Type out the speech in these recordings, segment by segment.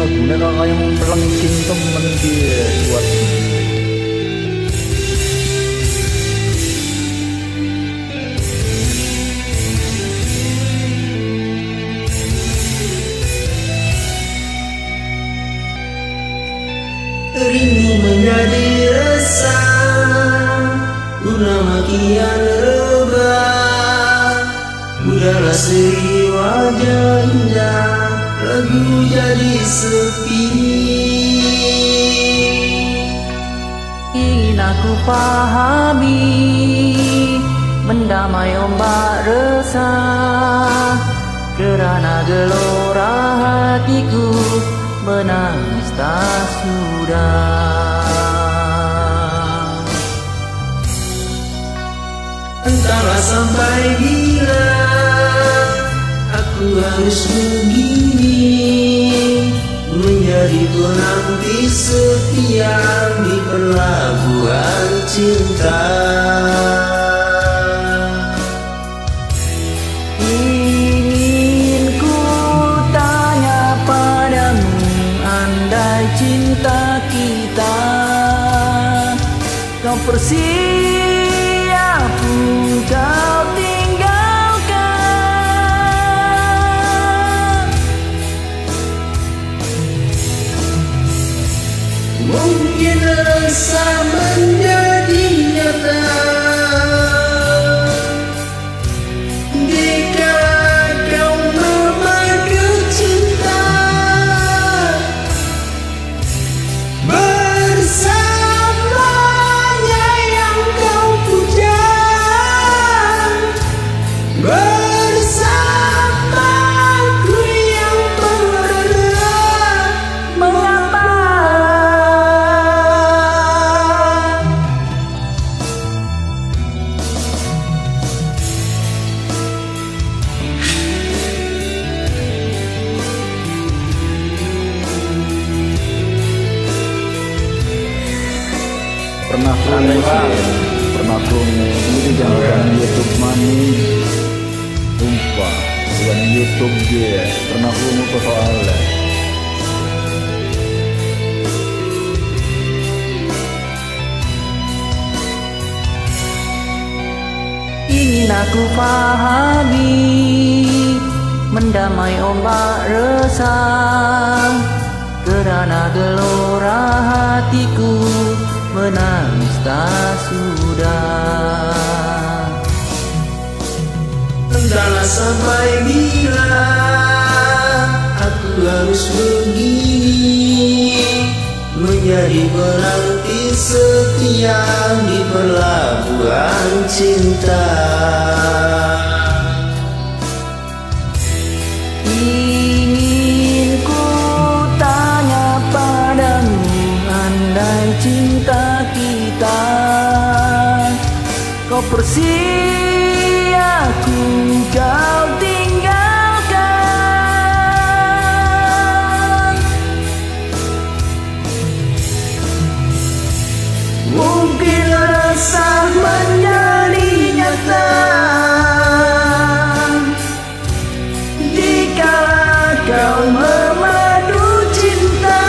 lagune kaya melengking temen dia buat rindu menjadi resah, guna makian rebah, udara seri wajah indah, lagu jadi sepi. Ingin aku pahami, mendamai ombak resah, kerana gelora hatiku menangis tak sudah. Entahlah sampai bila aku harus begini, menjadi penanti setia di pelabuhan cinta. Ingin ku tanya padamu, andai cinta kita kau bersiap kau tinggalkan, mungkin rasa menjadi nyata jika kau memadu cinta bersamanya yang kau puja, bersamaku yang merana. mengapa pernah krungu ini jangan YouTube mani sumpah bukan YouTube dia pernah krungu ke soalnya ingin aku pahami, mendamai ombak resah, kerana gelora hatiku menangis tak sudah. Entahlah sampai bila aku harus begini, menjadi penanti setia di pelabuhan cinta. Ingin ku tanya padamu, andai cinta kita kau bersiap kau tinggalkan, mungkin resah menjadi nyata jika kau memadu cinta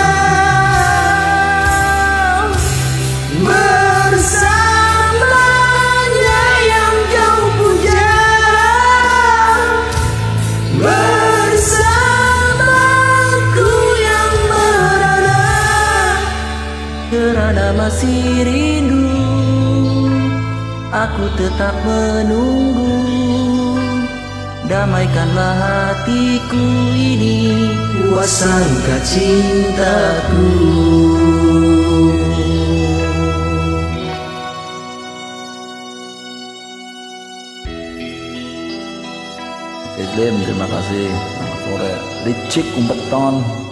bersamanya yang kau puja, bersamaku yang merana. kerana masih rindu aku tetap menunggu. Damaikanlah hatiku ini, Puasangkan cintaku. Idlim terima kasih sore licik umpeton